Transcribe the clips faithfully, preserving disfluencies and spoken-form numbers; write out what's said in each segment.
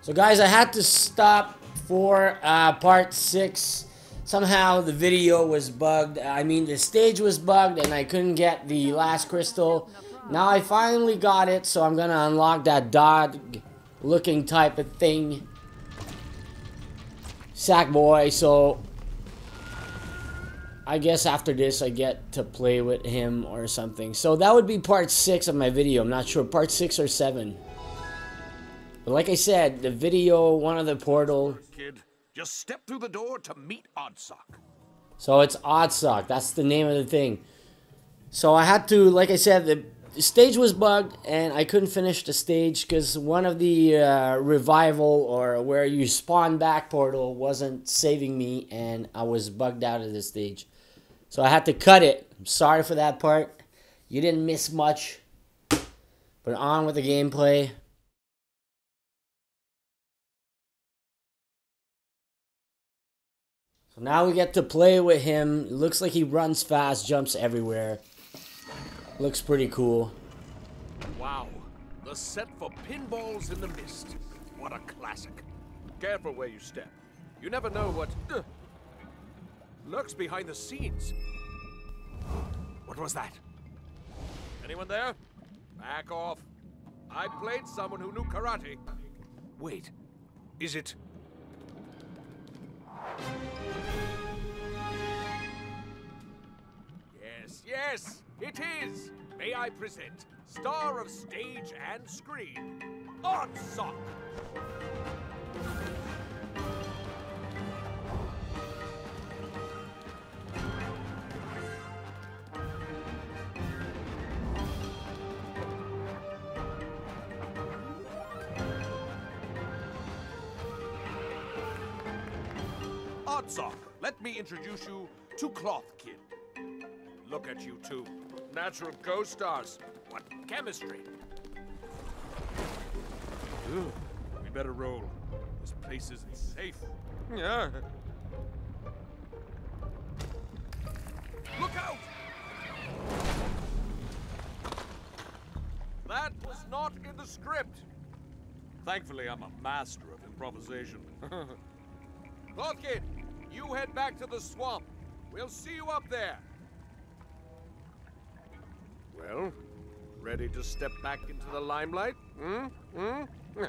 So guys, I had to stop for uh, part six. Somehow the video was bugged. I mean, the stage was bugged and I couldn't get the last crystal. Now I finally got it, so I'm gonna unlock that dog looking type of thing. Sackboy, so I guess after this I get to play with him or something. So that would be part six of my video. I'm not sure, part six or seven. But like I said, the video, one of the portal. Kid, just step through the door to meet Oddsock. So it's Oddsock, that's the name of the thing. So I had to, like I said, the The stage was bugged and I couldn't finish the stage because one of the uh, revival or where you spawn back portal wasn't saving me and I was bugged out of the stage. So I had to cut it. I'm sorry for that part. You didn't miss much. But on with the gameplay. So now we get to play with him. It looks like he runs fast, jumps everywhere. Looks pretty cool. Wow, the set for Pinballs in the Mist. What a classic. Careful where you step. You never know what uh, lurks behind the scenes. What was that? Anyone there? Back off. I played someone who knew karate. Wait, is it... Yes, yes! It is! May I present star of stage and screen, Oddsock! Oddsock, let me introduce you to Cloth Kid. Look at you two. Natural co-stars. What chemistry. Ugh, we better roll. This place isn't safe. Yeah. Look out! That was not in the script. Thankfully, I'm a master of improvisation. Cloth Kid, you head back to the swamp. We'll see you up there. Well, ready to step back into the limelight? Hmm? Hmm?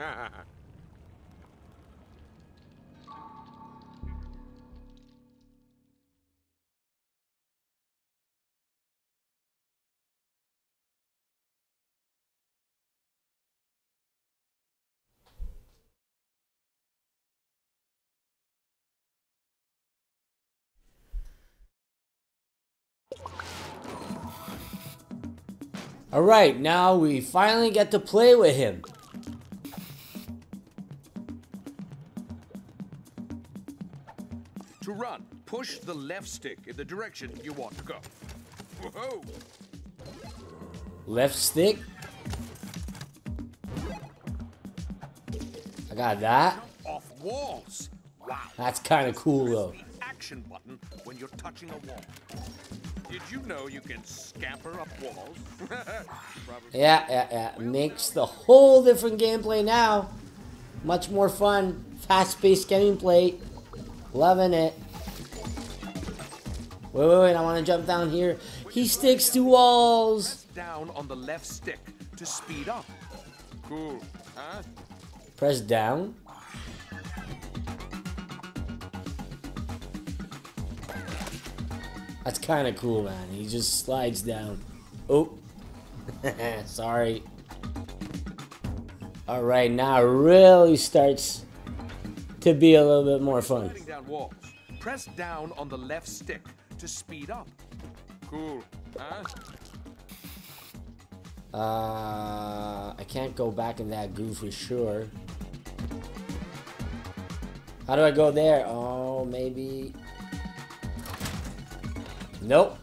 Alright, now we finally get to play with him. To run, push the left stick in the direction you want to go. Whoa! Left stick. I got that. Off walls. Wow. That's kind of cool though. The action button when you're touching a wall. Did you know you can scamper up walls? Yeah, yeah, yeah. Makes the whole different gameplay now. Much more fun. Fast-paced gameplay. Loving it. Wait, wait, wait. I want to jump down here. He sticks to walls. Down on the left stick to speed up. Cool, huh? Press down. That's kind of cool, man. He just slides down. Oh. Sorry. Alright, now it really starts to be a little bit more fun. Sliding down walls. Press down on the left stick to speed up. Cool, huh? Uh, I can't go back in that goo for sure. How do I go there? Oh, maybe... Nope.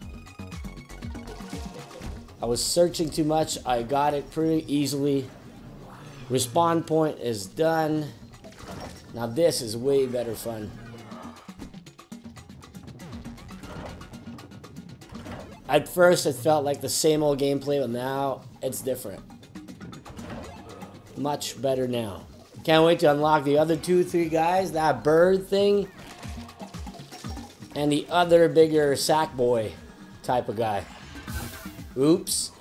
I was searching too much. I got it pretty easily. Respawn point is done. Now this is way better fun. At first it felt like the same old gameplay, but now it's different. Much better now. Can't wait to unlock the other two, three guys. That bird thing. And the other bigger sack boy type of guy. Oops.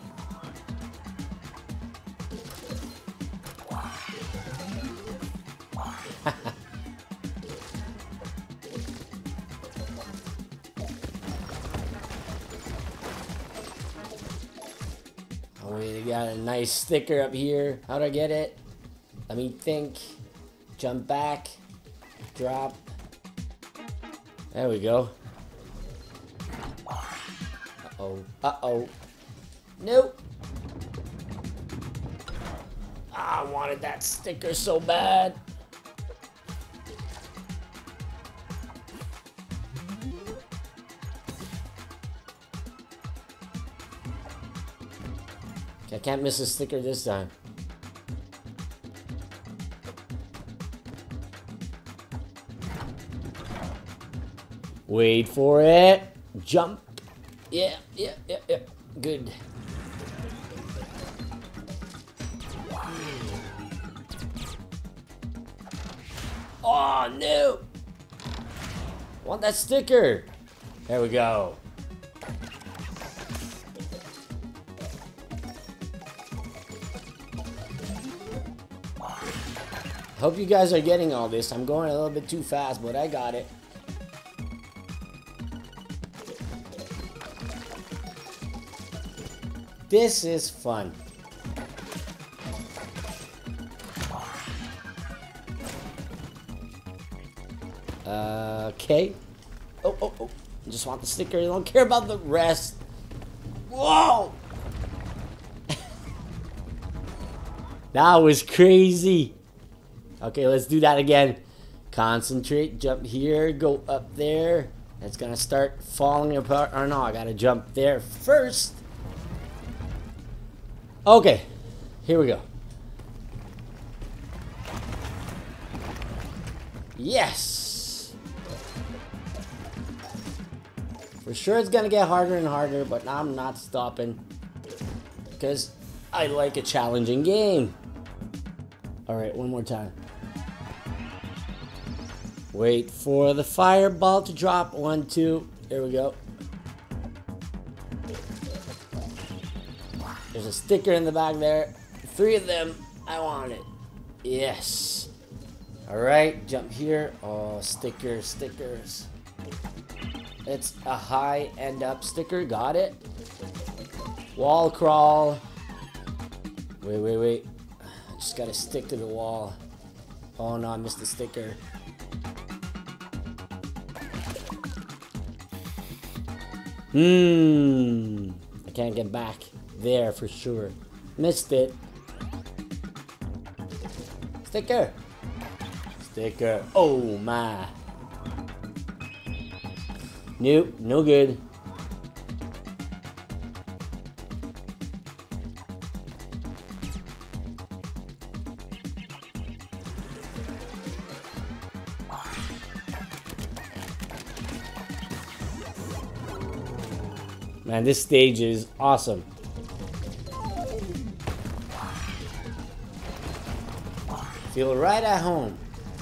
Oh, we got a nice sticker up here. How do I get it? Let me think. Jump back. Drop. There we go. Uh-oh. Uh-oh. Nope. Ah, I wanted that sticker so bad. Okay, I can't miss a sticker this time. Wait for it. Jump. Yeah, yeah, yeah, yeah. Good. Oh, no. I want that sticker. There we go. Hope you guys are getting all this. I'm going a little bit too fast, but I got it. This is fun. Uh, okay. Oh, oh, oh. I just want the sticker. I don't care about the rest. Whoa! That was crazy. Okay, let's do that again. Concentrate. Jump here. Go up there. It's gonna start falling apart. Or no, I gotta jump there first. Okay, here we go. Yes! For sure it's gonna get harder and harder, but I'm not stopping. Because I like a challenging game. Alright, one more time. Wait for the fireball to drop. One, two. There we go. There's a sticker in the back there. Three of them. I want it. Yes. Alright, jump here. Oh, stickers, stickers. It's a high end up sticker. Got it. Wall crawl. Wait, wait, wait. I just gotta stick to the wall. Oh no, I missed the sticker. Hmm. I can't get back there for sure. Missed it. Sticker. Sticker. Oh my. Nope, no good. Man, this stage is awesome. Feel right at home.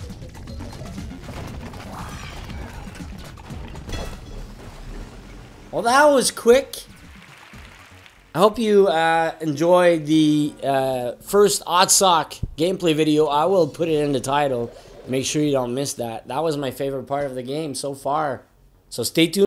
Well, that was quick. I hope you uh, enjoyed the uh, first Oddsock gameplay video. I will put it in the title. Make sure you don't miss that. That was my favorite part of the game so far. So stay tuned.